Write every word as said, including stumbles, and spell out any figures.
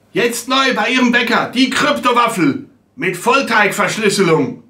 Jetzt neu bei Ihrem Bäcker die Kryptowaffel mit Vollteigverschlüsselung.